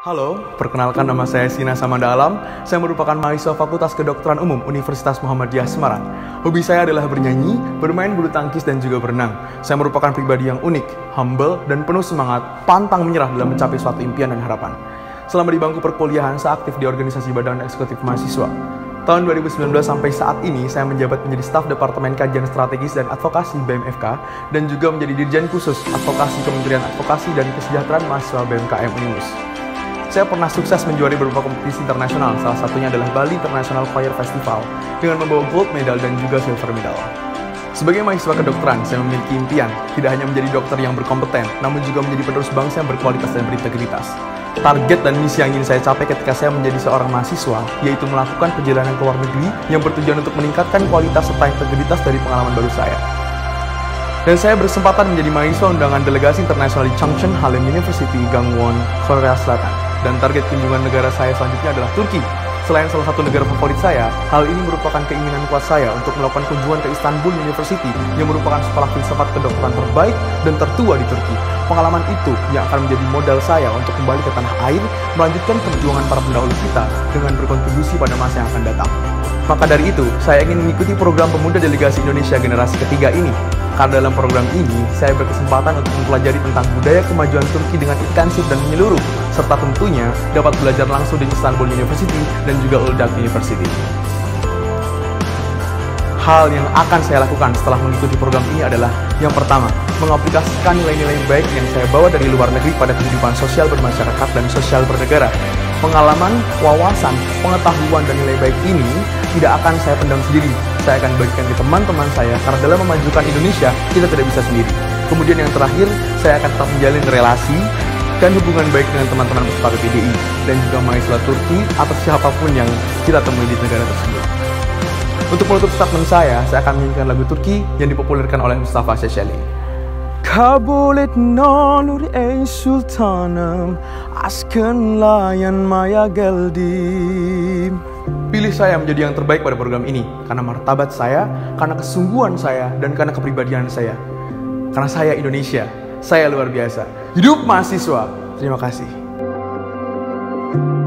Halo, perkenalkan nama saya Sina Samanda Alam. Saya merupakan mahasiswa Fakultas Kedokteran Umum Universitas Muhammadiyah Semarang. Hobi saya adalah bernyanyi, bermain bulu tangkis, dan juga berenang. Saya merupakan pribadi yang unik, humble, dan penuh semangat, pantang menyerah dalam mencapai suatu impian dan harapan. Selama di bangku perkuliahan, saya aktif di organisasi Badan Eksekutif Mahasiswa. Tahun 2019 sampai saat ini, saya menjabat menjadi staf Departemen Kajian Strategis dan Advokasi BMFK, dan juga menjadi Dirjen Khusus Advokasi Kementerian Advokasi dan Kesejahteraan Mahasiswa BMKM Unimus. Saya pernah sukses menjuari beberapa kompetisi internasional, salah satunya adalah Bali International Choir Festival, dengan membawa gold medal dan juga silver medal. Sebagai mahasiswa kedokteran, saya memiliki impian, tidak hanya menjadi dokter yang berkompeten, namun juga menjadi penerus bangsa yang berkualitas dan berintegritas. Target dan misi yang ingin saya capai ketika saya menjadi seorang mahasiswa, yaitu melakukan perjalanan ke luar negeri yang bertujuan untuk meningkatkan kualitas serta integritas dari pengalaman baru saya. Dan saya berkesempatan menjadi mahasiswa undangan delegasi internasional di Chungcheon Halem University, Gangwon, Korea Selatan. Dan target kunjungan negara saya selanjutnya adalah Turki. Selain salah satu negara favorit saya, hal ini merupakan keinginan kuat saya untuk melakukan kunjungan ke Istanbul University yang merupakan sekolah filsafat kedokteran terbaik dan tertua di Turki. Pengalaman itu yang akan menjadi modal saya untuk kembali ke tanah air, melanjutkan perjuangan para pendahulu kita dengan berkontribusi pada masa yang akan datang. Maka dari itu, saya ingin mengikuti program Pemuda Delegasi Indonesia generasi ketiga ini. Karena dalam program ini, saya berkesempatan untuk mempelajari tentang budaya kemajuan Turki dengan intensif dan menyeluruh, serta tentunya dapat belajar langsung di Istanbul University dan juga Uludağ University. Hal yang akan saya lakukan setelah mengikuti program ini adalah, yang pertama, mengaplikasikan nilai-nilai baik yang saya bawa dari luar negeri pada kehidupan sosial bermasyarakat dan sosial bernegara. Pengalaman, wawasan, pengetahuan, dan nilai baik ini tidak akan saya pendam sendiri. Saya akan bagikan ke teman-teman saya, karena dalam memajukan Indonesia, kita tidak bisa sendiri. Kemudian yang terakhir, saya akan tetap menjalin relasi dan hubungan baik dengan teman-teman peserta PPDI, dan juga mahasiswa Turki atau siapapun yang kita temui di negara tersebut. Untuk menutup statement saya akan menyanyikan lagu Turki yang dipopulerkan oleh Mustafa Şeşeli. Kabul et ne olur ey sultanım, aşkınla yanmaya geldim. Pilih saya menjadi yang terbaik pada program ini, karena martabat saya, karena kesungguhan saya, dan karena kepribadian saya. Karena saya Indonesia, saya luar biasa. Hidup mahasiswa! Terima kasih.